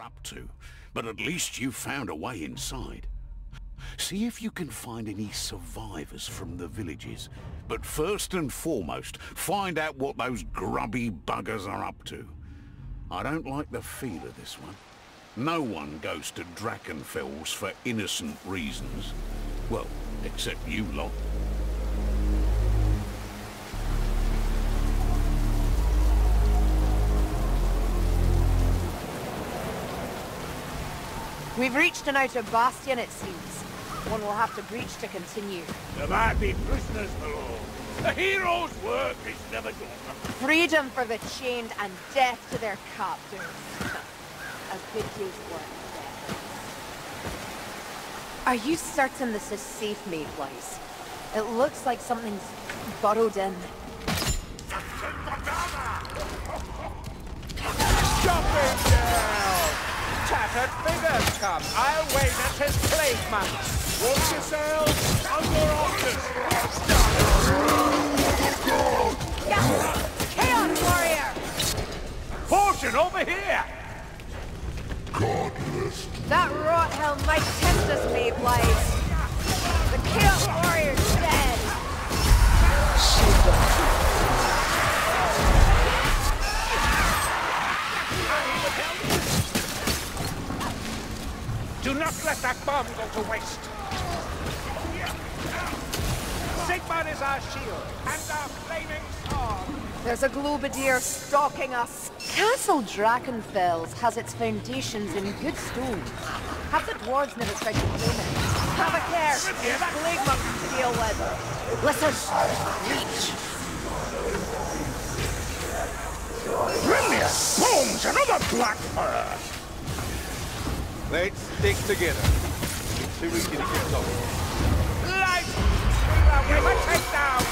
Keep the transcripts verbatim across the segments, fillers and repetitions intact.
up to, but at least you've found a way inside. See if you can find any survivors from the villages. But first and foremost, find out what those grubby buggers are up to. I don't like the feel of this one. No one goes to Drachenfels for innocent reasons. Well, except you lot. We've reached an outer bastion, it seems. One will have to breach to continue. There might be prisoners below. A hero's work is never done. Freedom for the chained and death to their captors. A good day's work, death. Are you certain this is safe, Mayflies? It looks like something's burrowed in. Jumping down! Tattered figures come. I'll wait at his placement. Watch yourselves under orders. Chaos warrior! Portion over here! Godless. That rot hell might tempt us, Mayflies. The Chaos warrior's dead. Do not let that bomb go to waste. Sigmar is our shield, and our flaming sword. There's a Globadier stalking us. Castle Drachenfels has its foundations in good stone. Have the dwarves never tried to claim it? Have a care. There's plague monks to deal with. Listen. Reach. Brilliant! Bones, another black horror! Let's stick together. See if we can get going. Light! We will take down!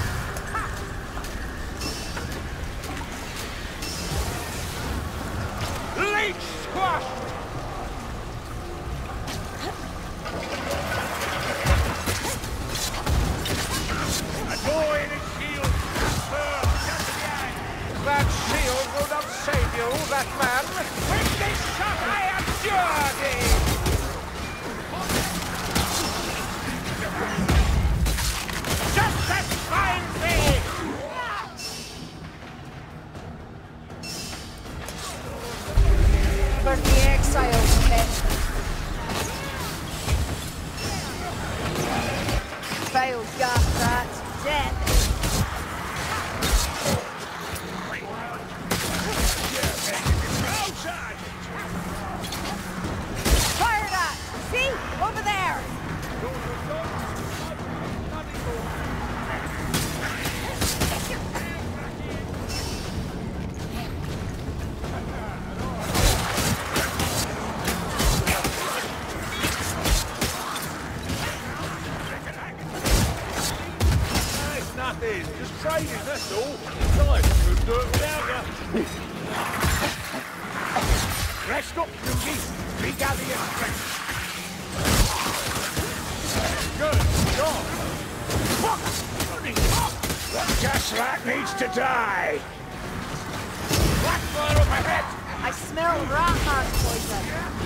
Leech squashed! A door in his shield! That shield will not save you, that man! With this shot I abjure thee! Justice finds thee! For the exiles, Pet. Failed gas that. Death. Fire that! See? Over there! It's nothing, just trading, that's all. Nice, couldn't do it without you. Rest up, Yuki. Regather your strength. Good job. Fuck! That gaslight needs to die. Black fire up ahead. I smell rat heart poison.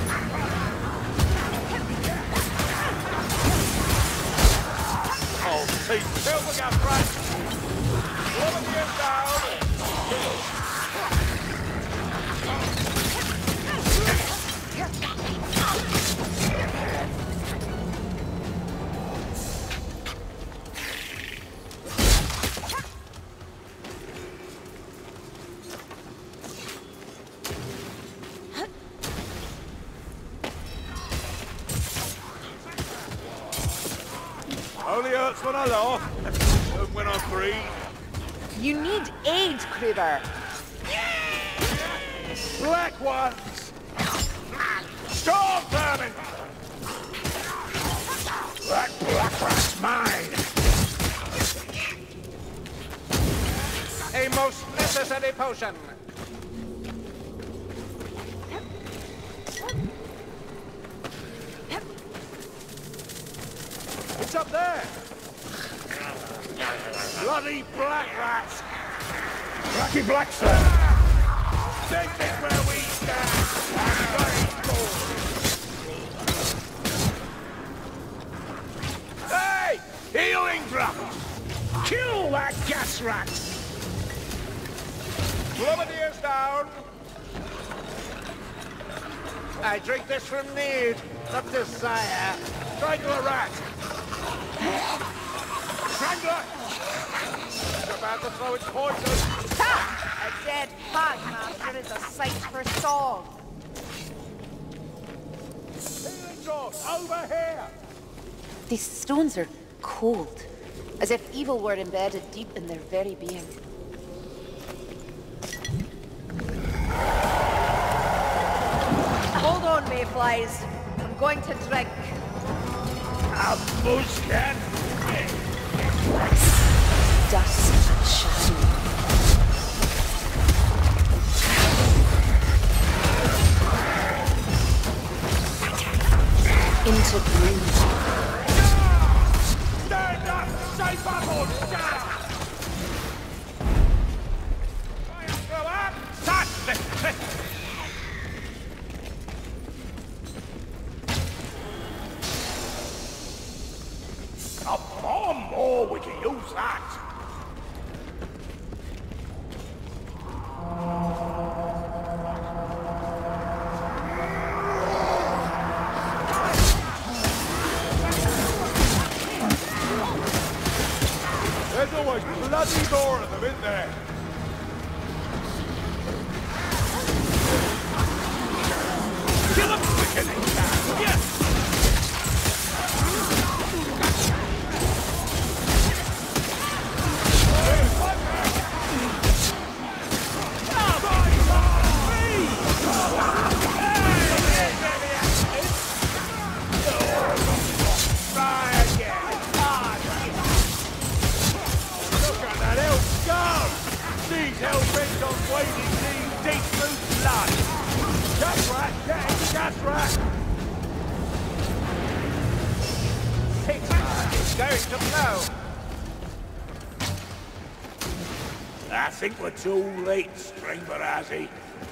Oh, see, still we got front. One of you down. Only hurts when I laugh, and when I breathe. You need aid, Kruber. Black ones! Storm vermin! That black rat's mine! A most necessary potion. It's up there! Bloody black rats! Lucky black, sir! This is where we stand! I drink this from need, not desire. Strangle a rat! Strangler! You're about to throw its poison! Ha! A dead hag master is a sight for song. Healing doors, over here! These stones are cold, as if evil were embedded deep in their very being. Hold on, mayflies. I'm going to drink. A bushcan! Dust and shadow. Into gloom. Stand up! Shape up or down! Go up! Touch! A bomb more, we can use that! There's always bloody more of them, isn't there? Kill them quicker than you can! Yes! I think we're too late, String Barazzi.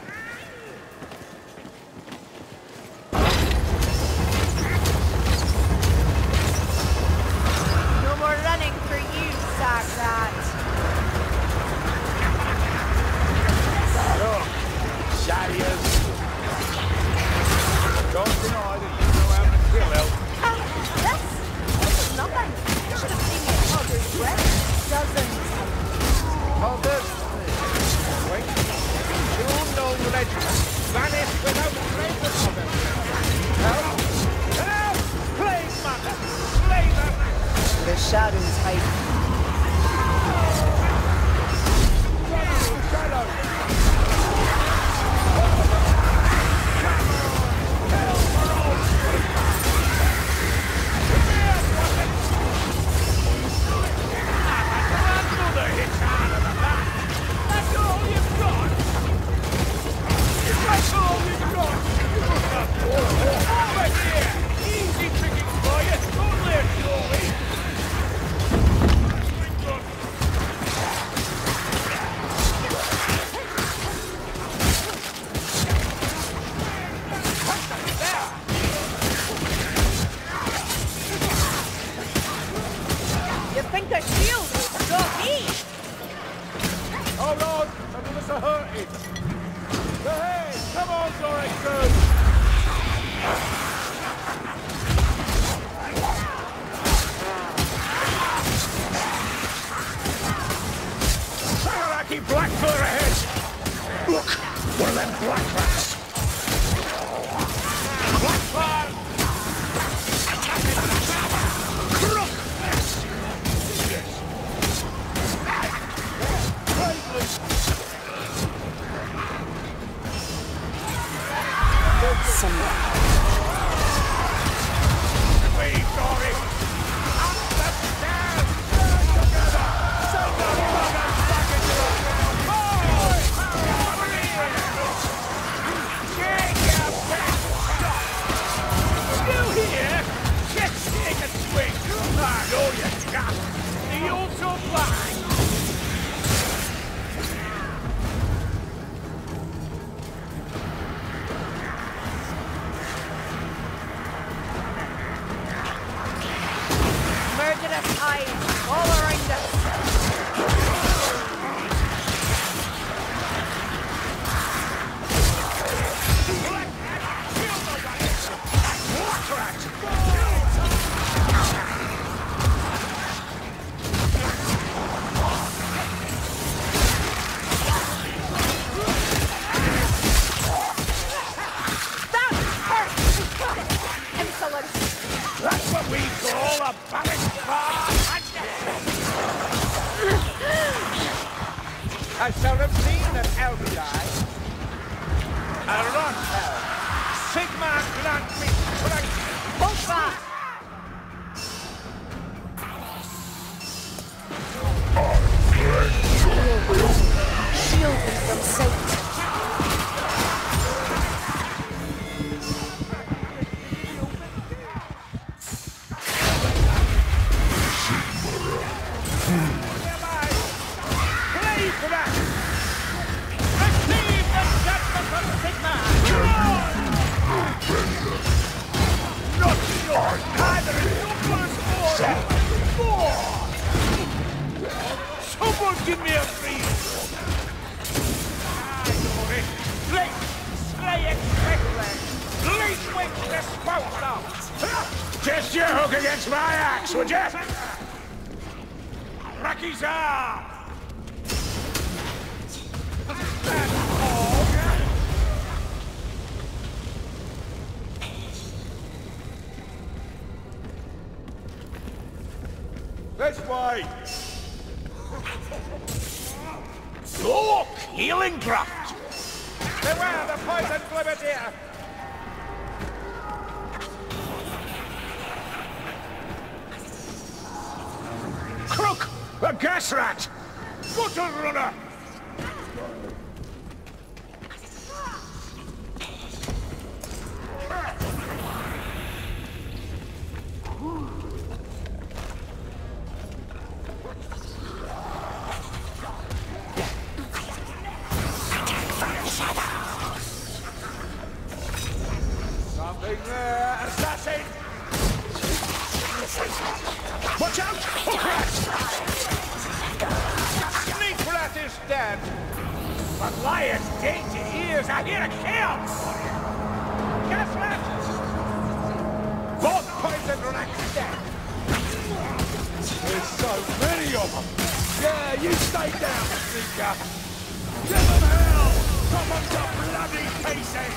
No more running for you, Sagrat. Look, Shadias. Don't deny that you know how to kill elf. Oh, this? This is nothing. You should have seen me at Hogger's wedding. Dozens. Oh, this wait. Two known legends vanished without trace of them. Help! Help! Please, mother! Please, mother! The shadows hide. Shadow! You think the shield will stop me? Hold on! Some of us are hurting! Hey! Come on, Zorik crew! Saraki Blackfur ahead! Look! One of them black rats! Blackfur! Crook! Somewhere. Please, Dory! Up the stairs! Together! So the buggers back into the boy! Over here! Take your best shot! You here? Just take a swing! I know you got the also blind! die. A rot hell. Sigma grant me strength. Hold fast! Shield me from Satan. Play for that! Receive the judgment of Sigma! Not sure! Either in numbers or... Someone give me a breeze! I know it! Blink! Slay expectly! Least wings dispose of! Just your hook against my axe, would ya? Rocky's arm! This way! Look! Healing draft! Beware the poison fluid here! Crook! A gas rat! Gutter runner! Something there, assassin! Watch out! Hook rat! Sneak rat is dead! But Liar's dainty ears are here to kill! Gas rat! Both poison rats dead! There's so many of them! Yeah, you stay down, sneaker! Give them hell! Come on to bloody pieces!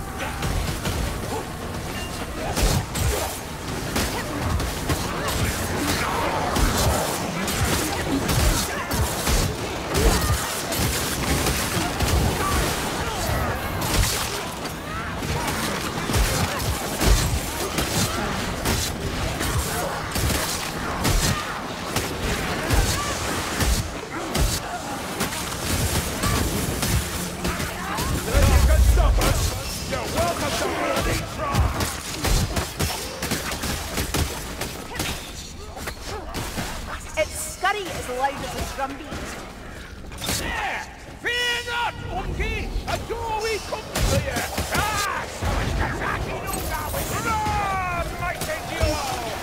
As loud as a drumbeat. There! Fear not, Unky! A doorway comes to you! Ah! So much Kazaki no going! Run, mighty duo!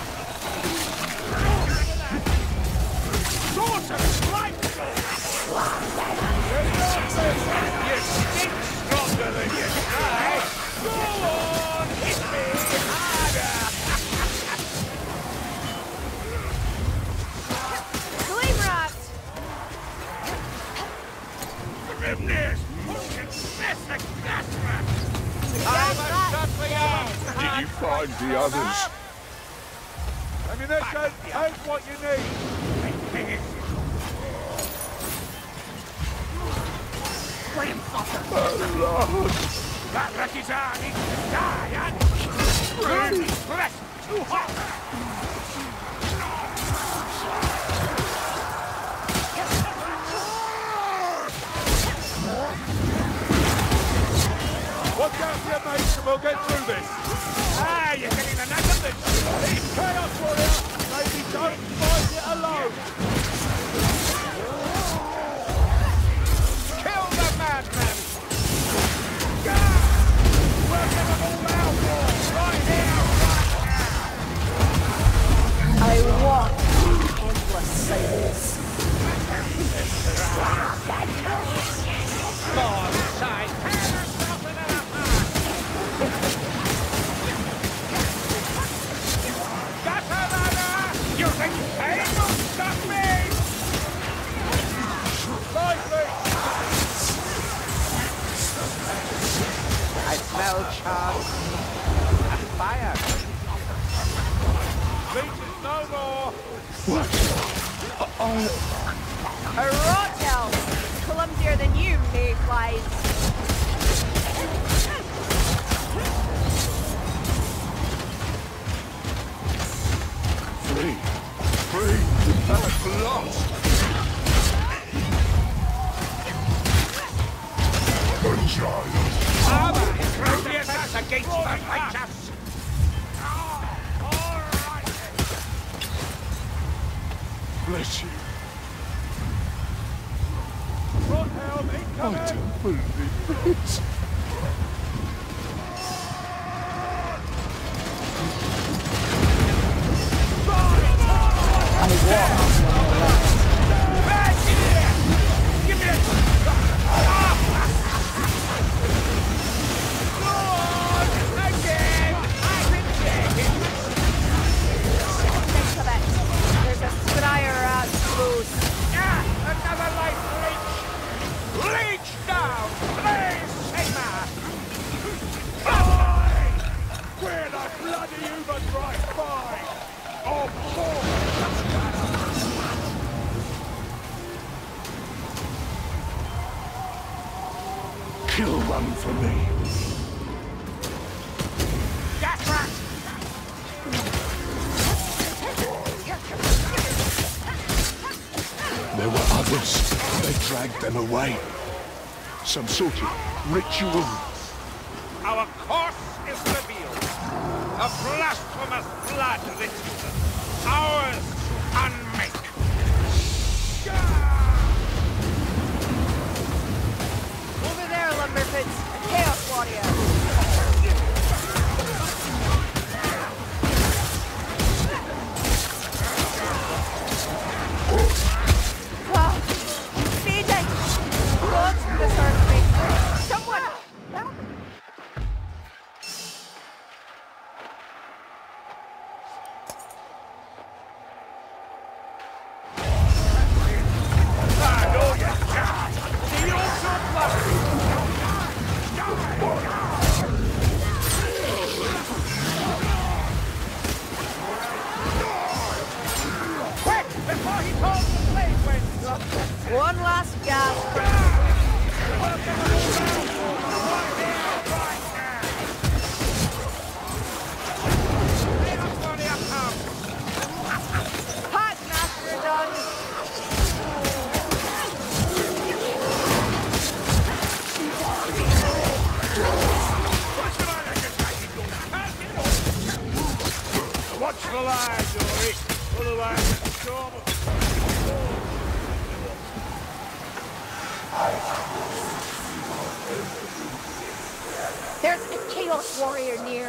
Sorcerer's life! You stink stronger than you try! Go on, hit me harder! Grimness! Fucking mess the gas rat! I'm a shot for you! Did you find the others? Ammunition, take what you need! Flame fucker! Oh, Lord! That Rocky's arm needs to die, and... Burn his breath too hot! Watch out for your mates and we'll get through this! Ah, you're getting the knack of this! It's chaos, warrior! Maybe don't fight it alone! Kill the madman! Gah! We'll give them all our war! Right here, right now! I walk endless cycles. More side! You think pain will stop me? Lively! I smell charred and fire. Leeches no more. A rot hell! clumsier than you, mayflies. Free! Free! At last! A giant! Armor is righteous against the righteous! All right! Bless you. Front helm incoming! I don't believe it. Back here! Give me a... Lord! Again! I've been taken! Think of it. There's a scryer out close. Ah! Another life leech! Leech down! Blaze Sigma! Die! Where the bloody humans right by! Oh, poor! Kill one for me. Gas rat! There were others. They dragged them away. Some sort of ritual. Our course is revealed. A blasphemous blood ritual. Ours to unmake. Over there, Lumberfoots. A Chaos Warrior. Wow. Feeding. Blood from the surface. Someone. I know you can't. The ultra blood. Quick! Before he calls the blade winds! One last gasp. Hot master done. Watch the line, Dory. Otherwise, the storm will... There's a Chaos Warrior near.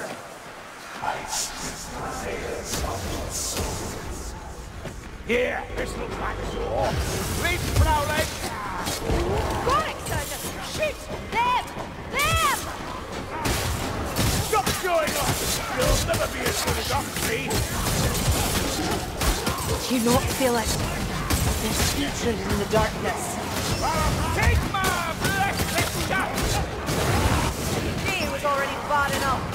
Here, this looks like a door. Leap, prowling! Phoenix, shoot! Them! Them! What's going on? You'll never be as good as Oxley. Do you not feel it? There's features in the darkness. Take my blessed shot! He was already bad enough.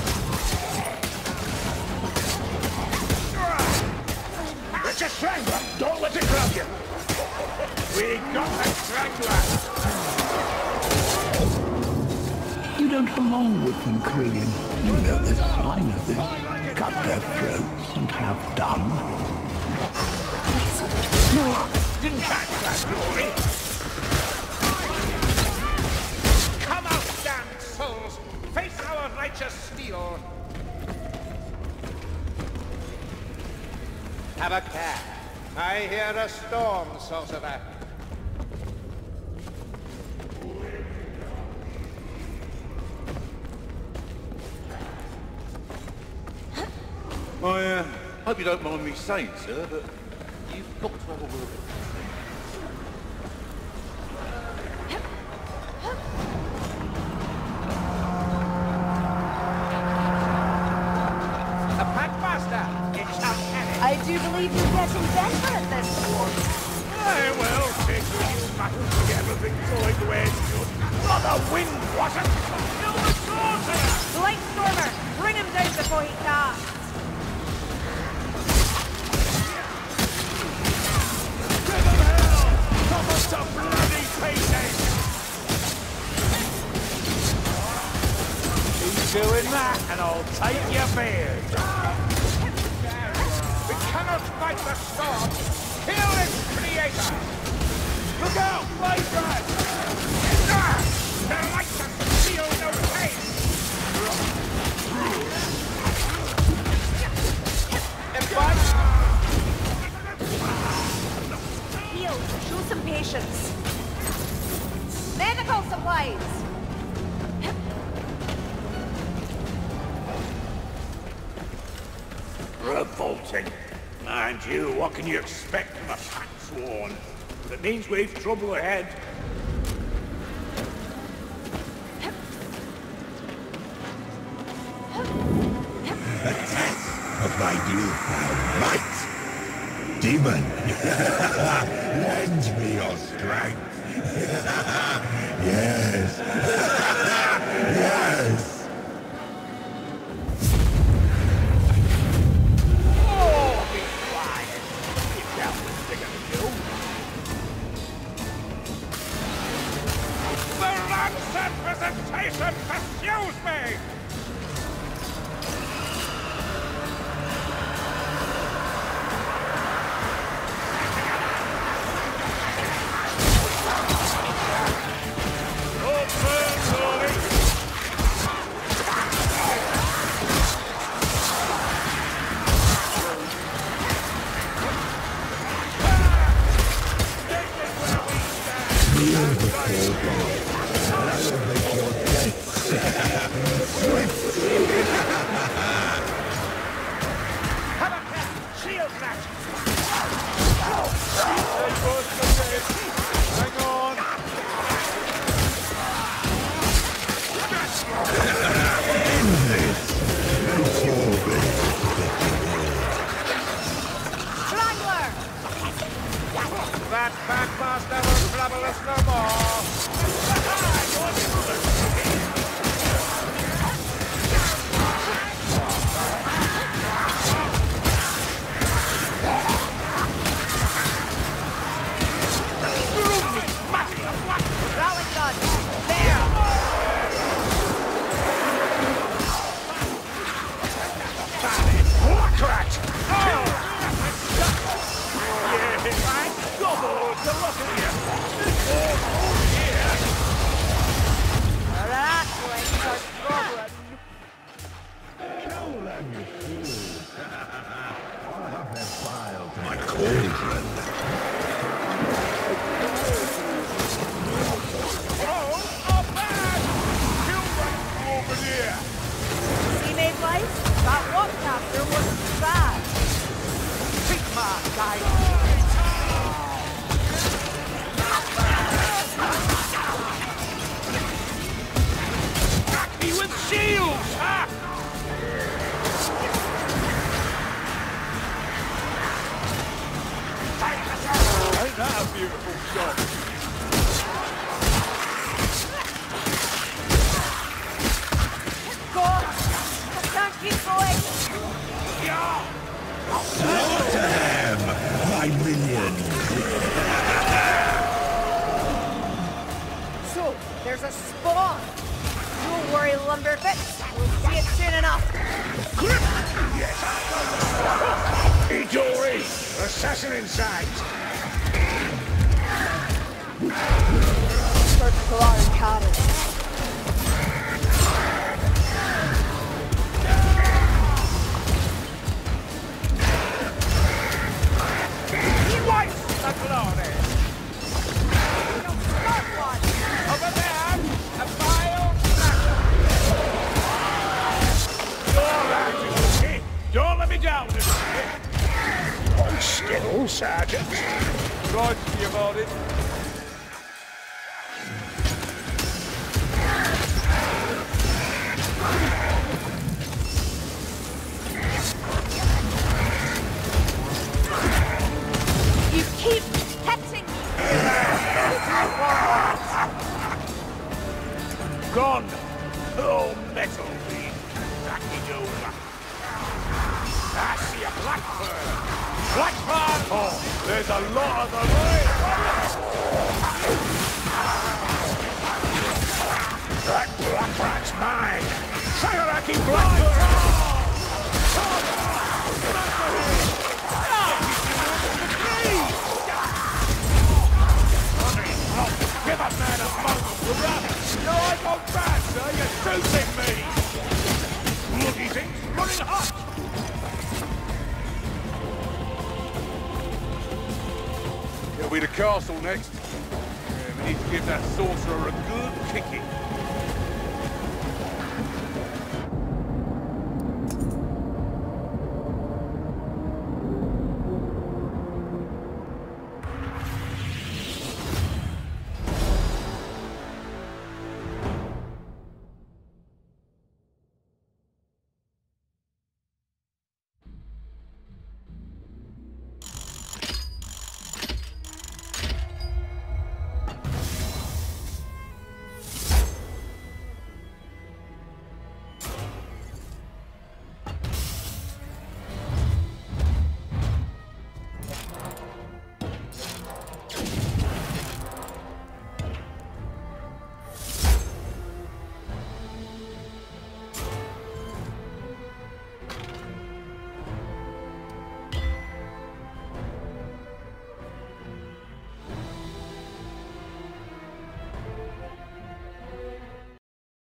It's a strangler! Don't let it grab you! We got the strangler! You don't belong with them, Korean. You know this, I know this. Cut their throats and have done. No. Didn't catch that, Glory! Come out, damned souls! Face our righteous steel! Have a care. I hear a storm, sorcerer. I uh, hope you don't mind me saying, sir, but you've got to have a word. A packmaster! It shall carry. I do believe you're getting better at this sport. I will take these matters to get everything going the way it should. Not the wind, was it? No, the sorcerer! Lightstormer, bring him down before he casts. Give him hell! Come on to bloody pieces! and I'll take your beard. We cannot fight the storm. Kill its creator. Look out, blade rat! Ah! Their lights are feel no pain. Heal, show some patience. Medical supplies. Revolting. Mind you, what can you expect from a pack sworn? That means we've trouble ahead. A test of my newfound might. Demon, lend me your strength. Yes. Yes. Oh, be quiet. You've dealt with bigger than you. The ransom presentation pursues me! That backmaster will trouble us no more. Rally gun. There. Crack! Oh! Yeah, right. Gobble to look at you. Oh, yeah. That's like our problem. Kill them, you fools. I'll have their file to my cauldron. Oh, oh, bad! Kill that over there. Sea-made life? That walk after wasn't bad. Take my guy. Attack me with shields, huh? Ain't that a beautiful shot? Go! I can't keep going! Yeah! Slaughter them, my minions. So, there's a spawn. Don't worry, Lumberfits. We'll see it soon enough. Itori! Assassin in sight! Surgical iron cannon. He wipes the glory! Don't start one! Over there! A vile smasher! You're right, Itori! Don't let me down, Itori! Hold still, Sergeant. Right to you about it. You keep hitting me! Gone! Oh, metal being backing over. I see a blackbird! Blackbird! Oh, there's a lot of them! That blackbird's mine! Fire fucking black! Give a man a moment, will ya? You're like on bad, sir. You're shooting me! Bloody thing's running hot! It'll be the castle next. Yeah, we need to give that sorcerer a good kicking.